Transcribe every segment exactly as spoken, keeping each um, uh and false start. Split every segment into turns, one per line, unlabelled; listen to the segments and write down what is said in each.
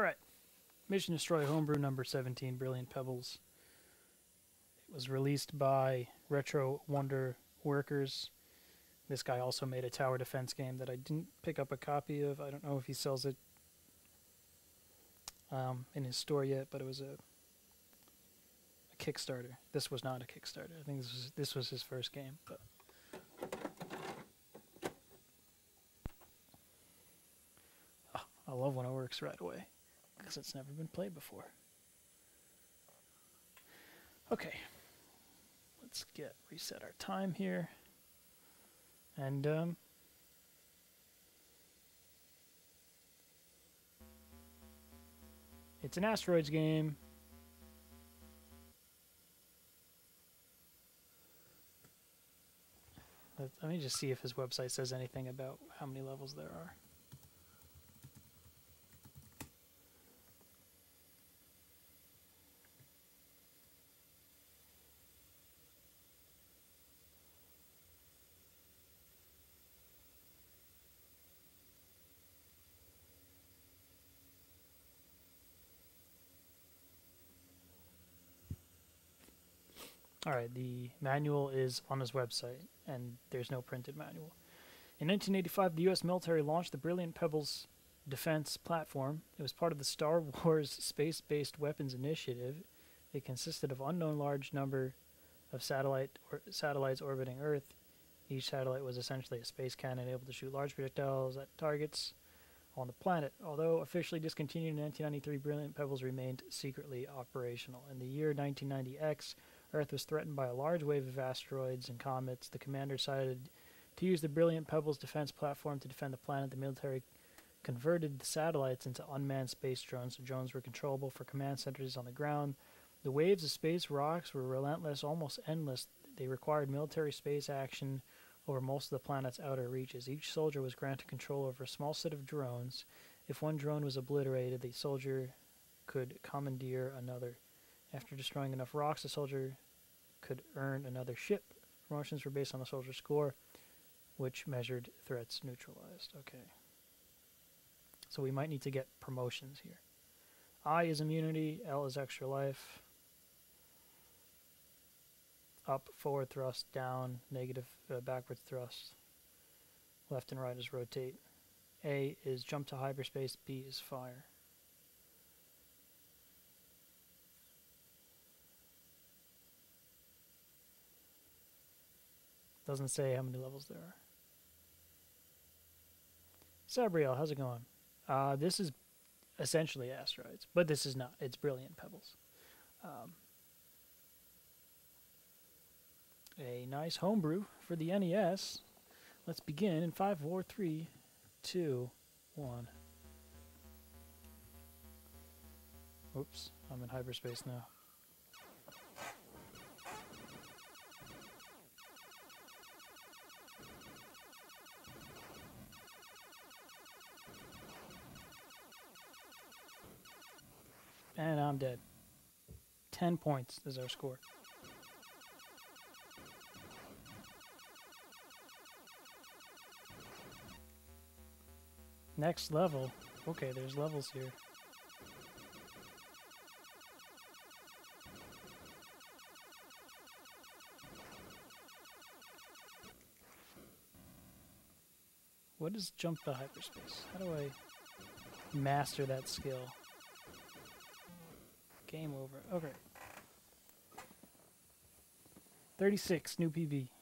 Alright. Mission Destroy Homebrew number seventeen, Brilliant Pebbles. It was released by Retro Wonder Workers. This guy also made a tower defense game that I didn't pick up a copy of. I don't know if he sells it um, in his store yet, but it was a, a Kickstarter. This was not a Kickstarter. I think this was this was his first game. But oh, I love when it works right away, because it's never been played before. Okay, let's get reset our time here, and um, it's an asteroids game. Let, let me just see if his website says anything about how many levels there are. Alright, the manual is on his website, and there's no printed manual. In nineteen eighty-five, the U S military launched the Brilliant Pebbles defense platform. It was part of the Star Wars space-based weapons initiative. It consisted of unknown large number of satellite or satellites orbiting Earth. Each satellite was essentially a space cannon able to shoot large projectiles at targets on the planet. Although officially discontinued in nineteen ninety-three, Brilliant Pebbles remained secretly operational. In the year nineteen ninety X, Earth was threatened by a large wave of asteroids and comets. The commander decided to use the Brilliant Pebbles defense platform to defend the planet. The military converted the satellites into unmanned space drones. The drones were controllable for command centers on the ground. The waves of space rocks were relentless, almost endless. They required military space action over most of the planet's outer reaches. Each soldier was granted control over a small set of drones. If one drone was obliterated, the soldier could commandeer another. After destroying enough rocks, the soldier could earn another ship. Promotions were based on the soldier's score, which measured threats neutralized. Okay. So we might need to get promotions here. I is immunity, L is extra life. Up, forward thrust, down, negative, uh, backwards thrust. Left and right is rotate. A is jump to hyperspace, B is fire. Doesn't say how many levels there are. Sabriel, how's it going? Uh, this is essentially asteroids, but this is not. It's Brilliant Pebbles. Um, a nice homebrew for the N E S. Let's begin in five, four, three, two, one. Oops, I'm in hyperspace now. And I'm dead. Ten points is our score. Next level. Okay, there's levels here. What is jump to hyperspace? How do I master that skill? Game over. Okay. thirty-six, new P B.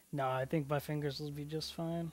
No, I think my fingers will be just fine.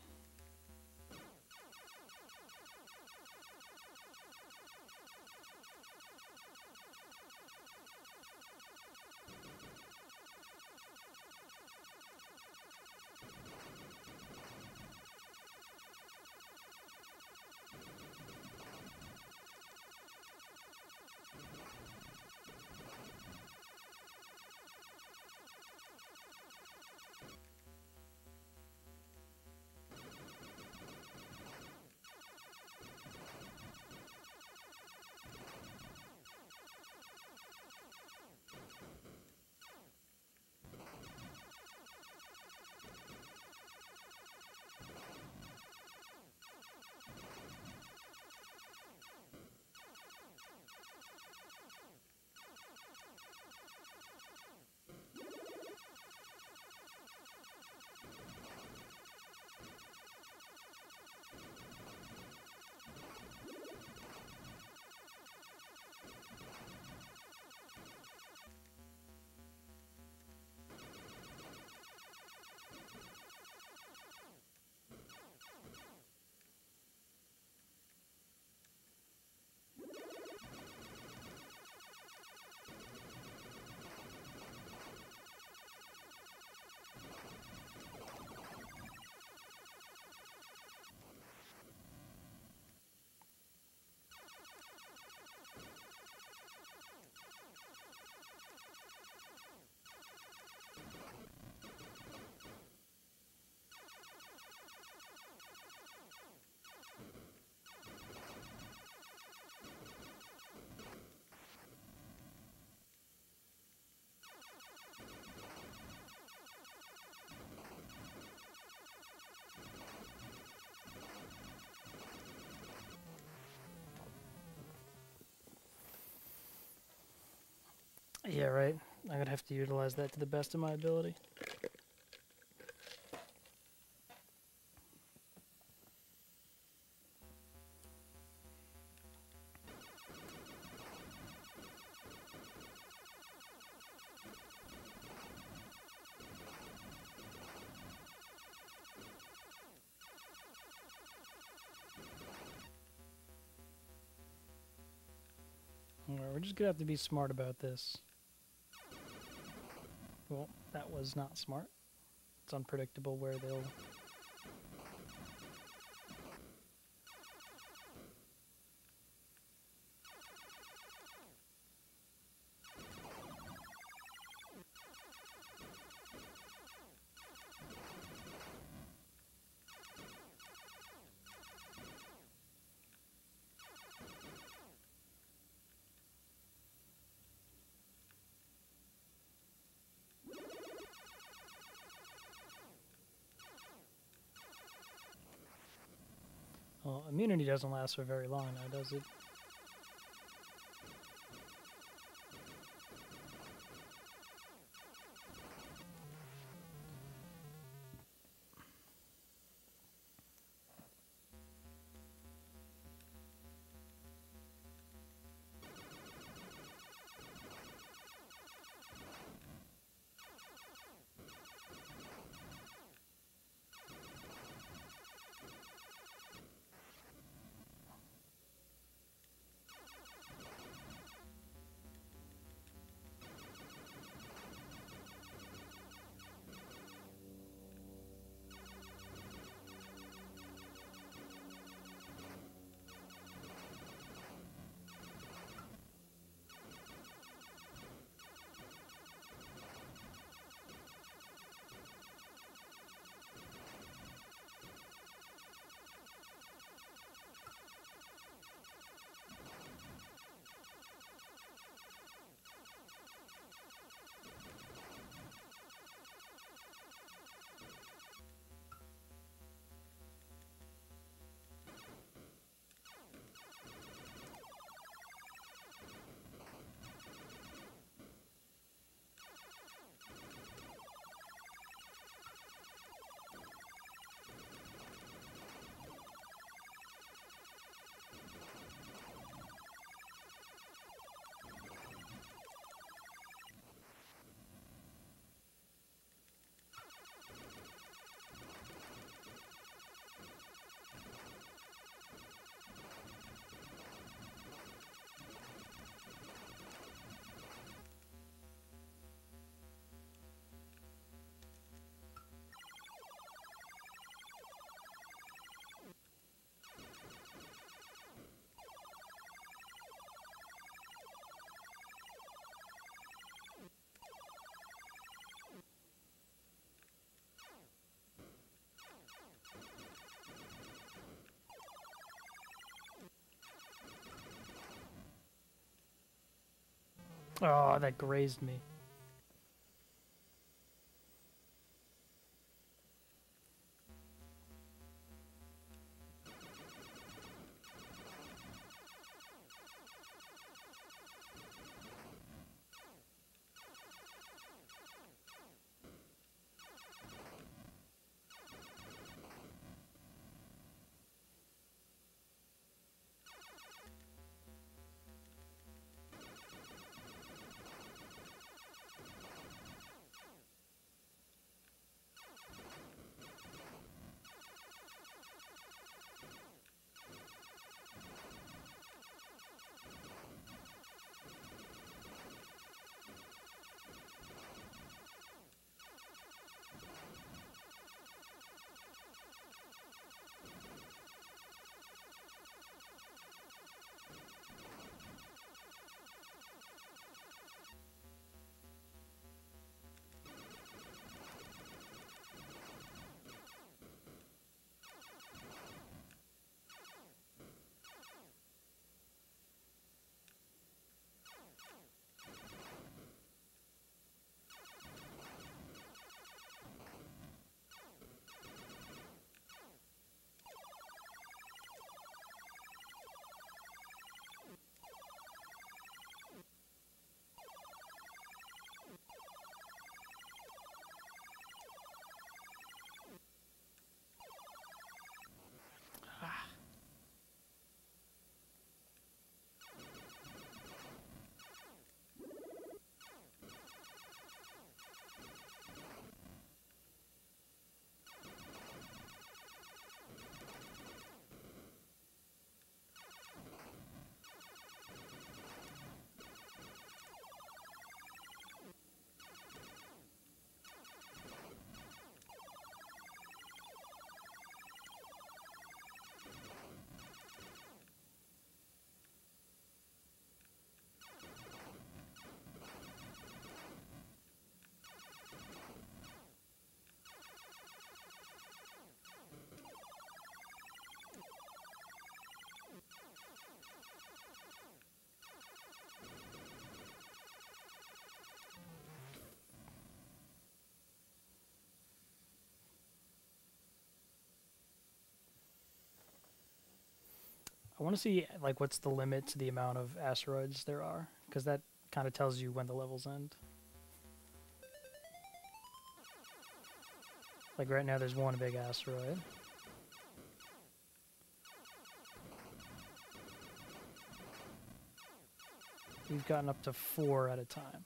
Yeah, right. I'm gonna have to utilize that to the best of my ability. Alright, we're just gonna have to be smart about this. Well, that was not smart. It's unpredictable where they'll... Well, immunity doesn't last for very long now, does it? Oh, that grazed me. I want to see like what's the limit to the amount of asteroids there are, because that kind of tells you when the levels end. Like right now there's one big asteroid. We've gotten up to four at a time.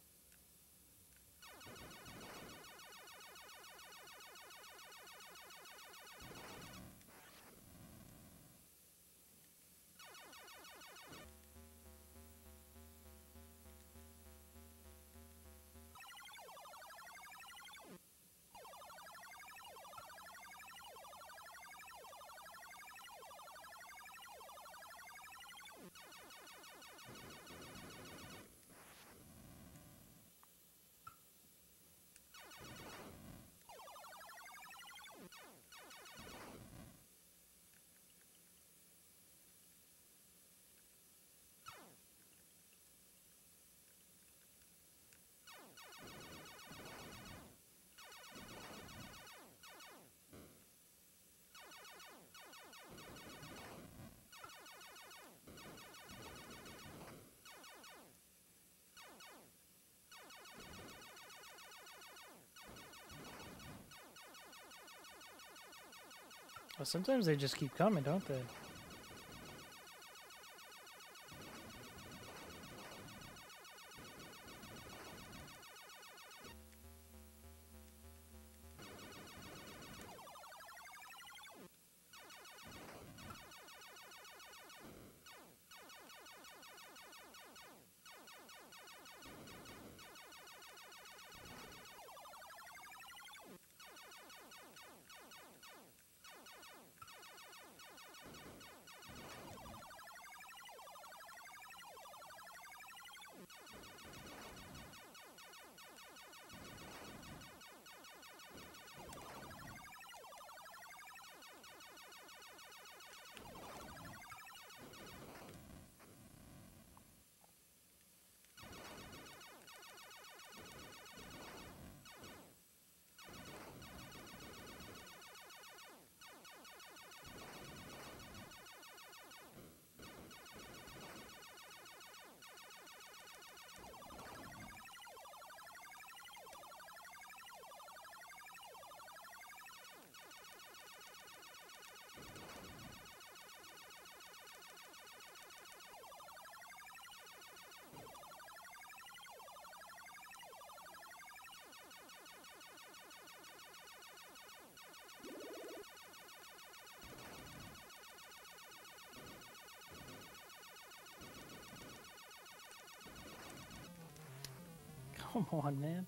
Well, sometimes they just keep coming, don't they? Come on, man.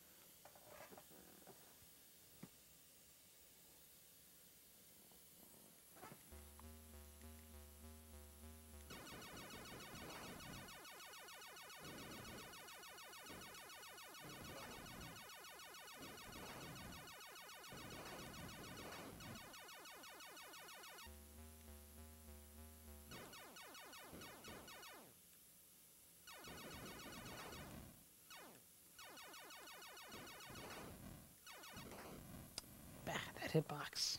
Bah, that hitbox.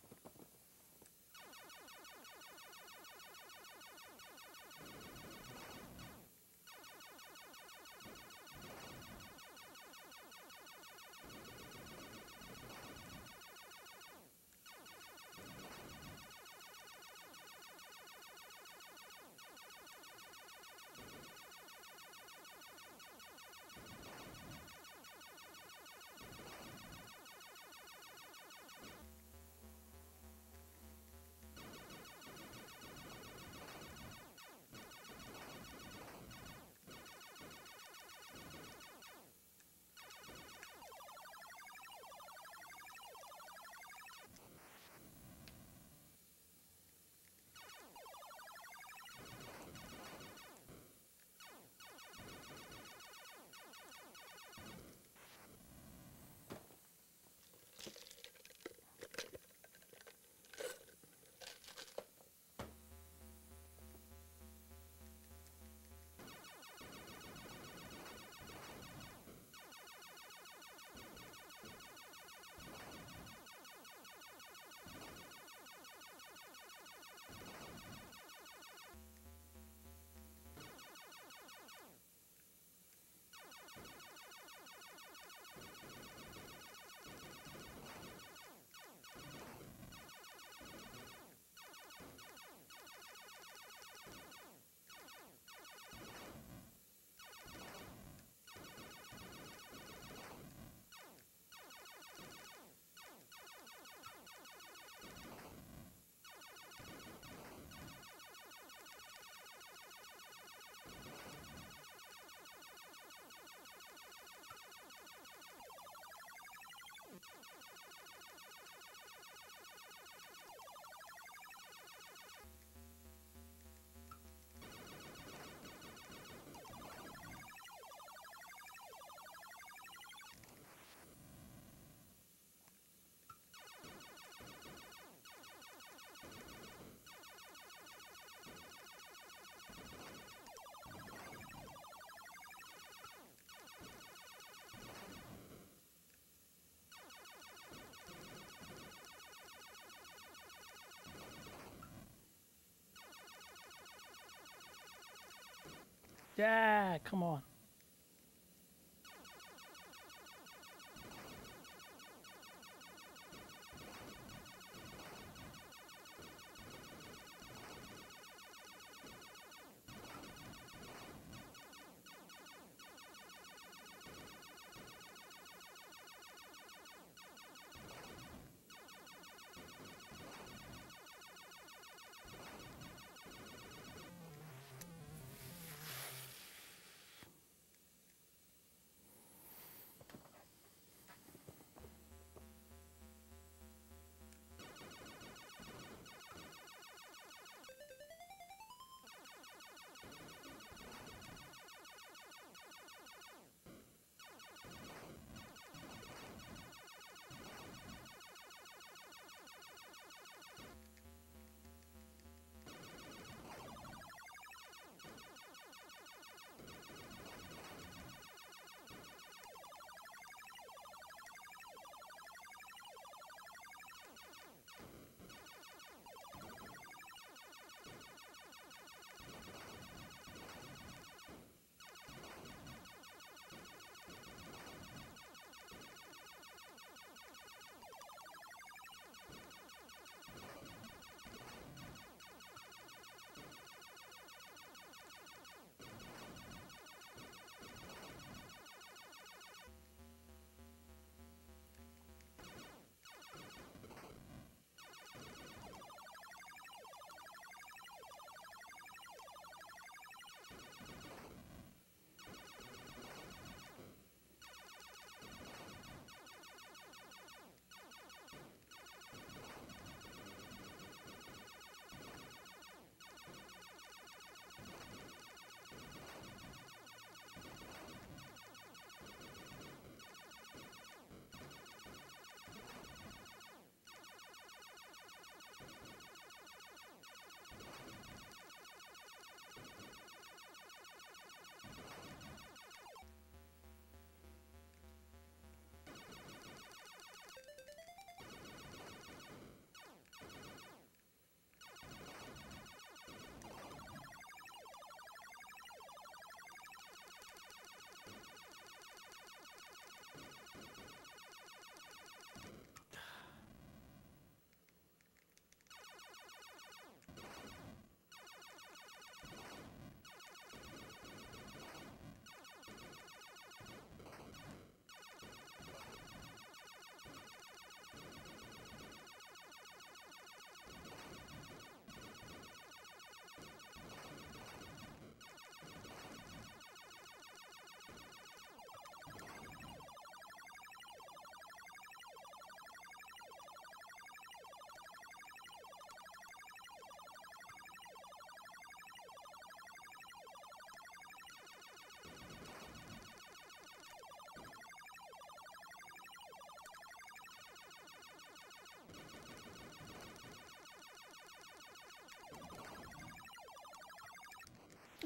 Yeah, come on.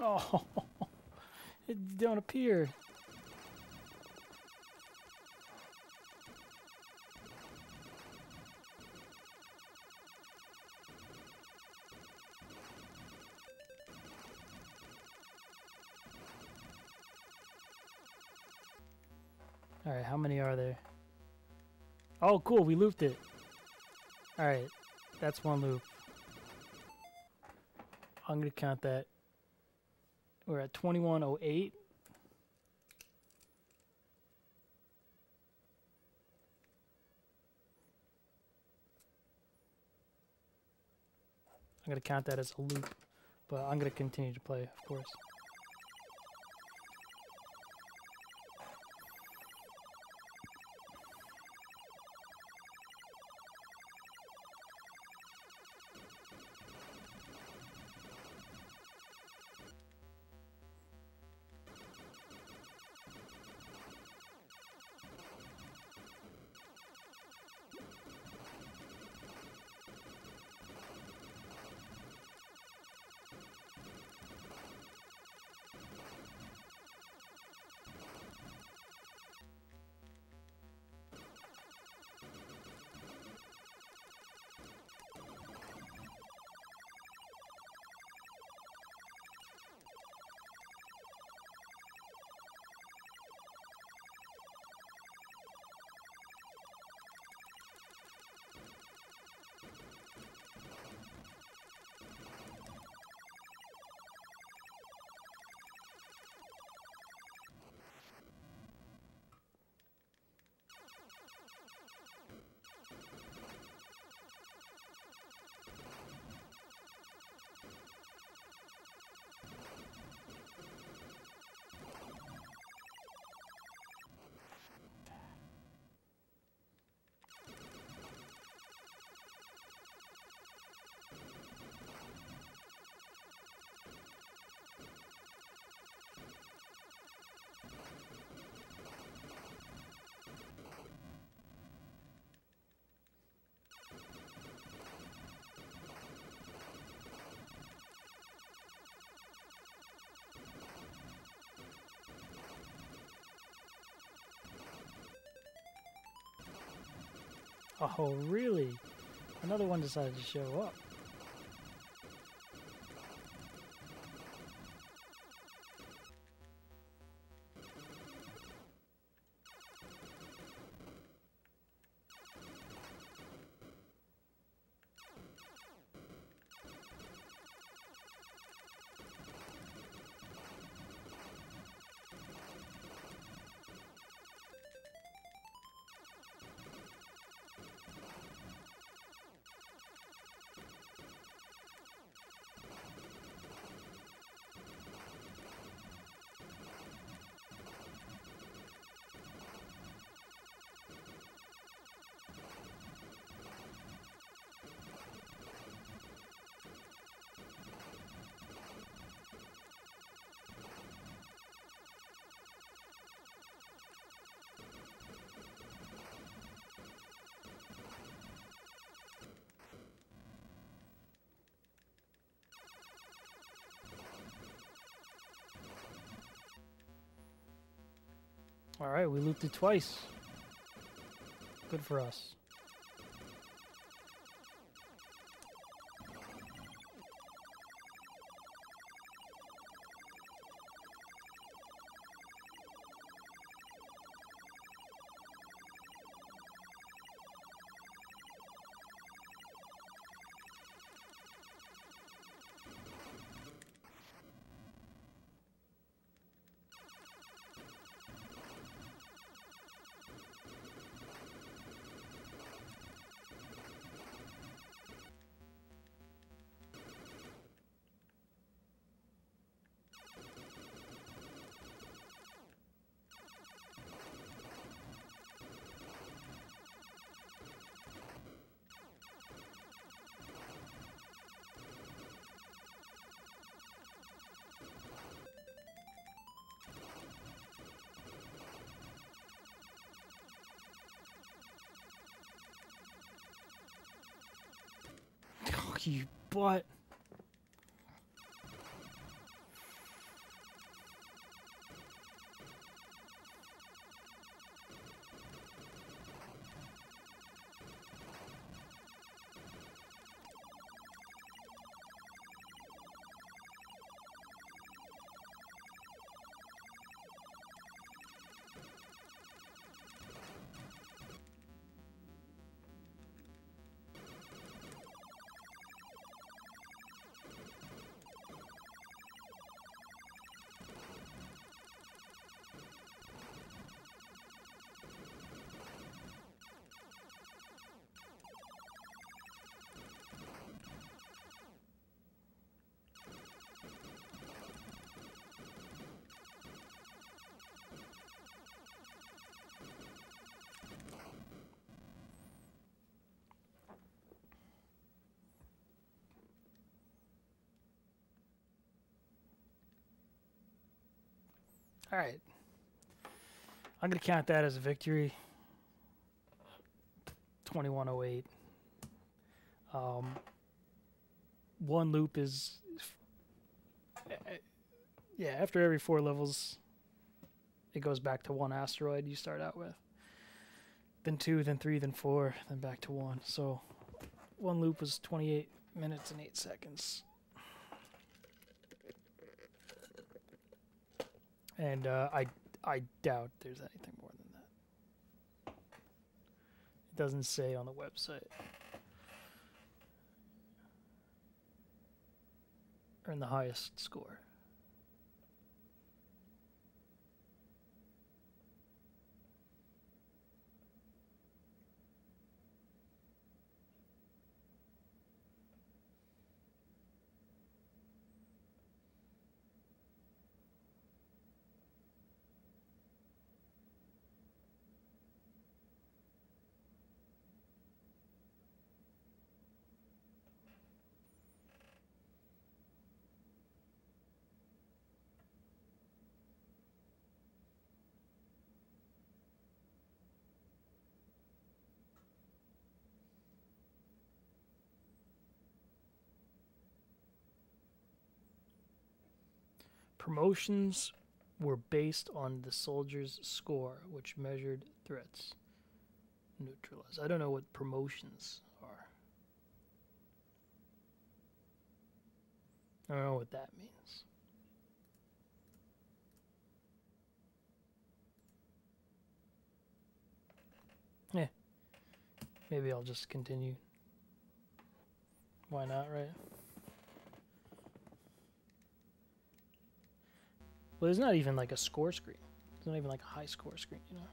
Oh, it don't appear. Alright, how many are there? Oh, cool, we looped it. Alright, that's one loop. I'm going to count that. We're at twenty-one oh eight. I'm going to count that as a loop, but I'm going to continue to play, of course. Oh, really? Another one decided to show up. Alright, we looped it twice. Good for us. You butt. All right. I'm going to count that as a victory. twenty-one oh eight. Um, one loop is... Yeah, after every four levels, it goes back to one asteroid you start out with. Then two, then three, then four, then back to one. So one loop was twenty-eight minutes and eight seconds. And uh, I, I doubt there's anything more than that. It doesn't say on the website. Earn the highest score. Promotions were based on the soldier's score, which measured threats neutralized. I don't know what promotions are. I don't know what that means. Yeah. Maybe I'll just continue. Why not, right? Well, there's not even like a score screen. There's not even like a high score screen, you know?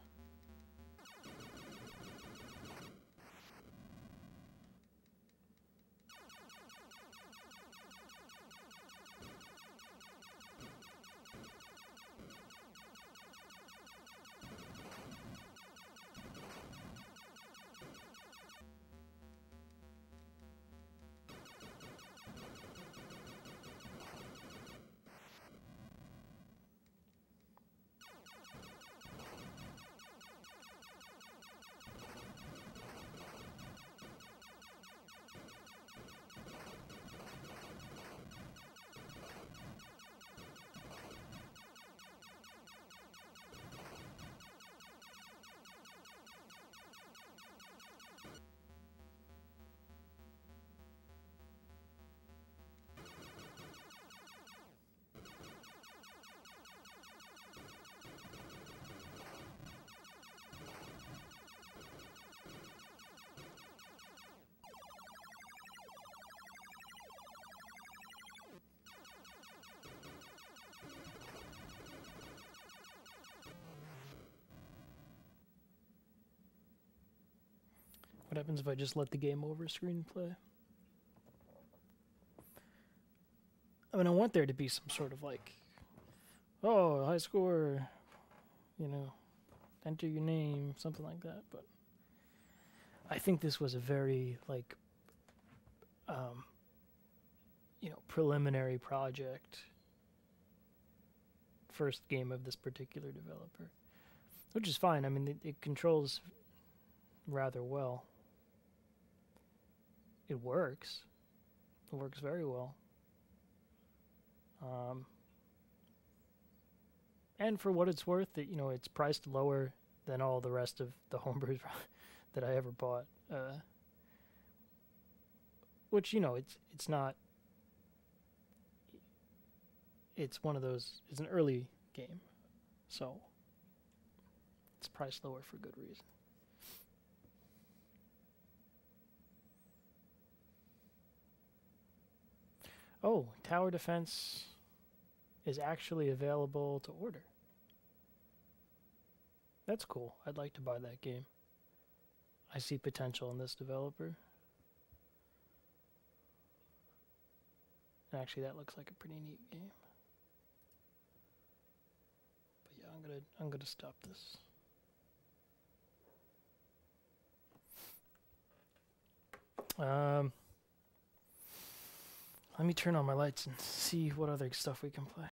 What happens if I just let the game over screen play? I mean, I want there to be some sort of like, oh, high score, you know, enter your name, something like that. But I think this was a very, like, um, you know, preliminary project. First game of this particular developer. Which is fine. I mean, it, it controls rather well. It works. It works very well. Um, and for what it's worth, it, you know, it's priced lower than all the rest of the homebrews that I ever bought. Uh, which, you know, it's it's not. It's one of those. It's an early game, so it's priced lower for good reason. Oh, tower defense is actually available to order. That's cool. I'd like to buy that game. I see potential in this developer. And actually, that looks like a pretty neat game. But yeah, I'm gonna I'm gonna stop this. Um. Let me turn on my lights and see what other stuff we can play.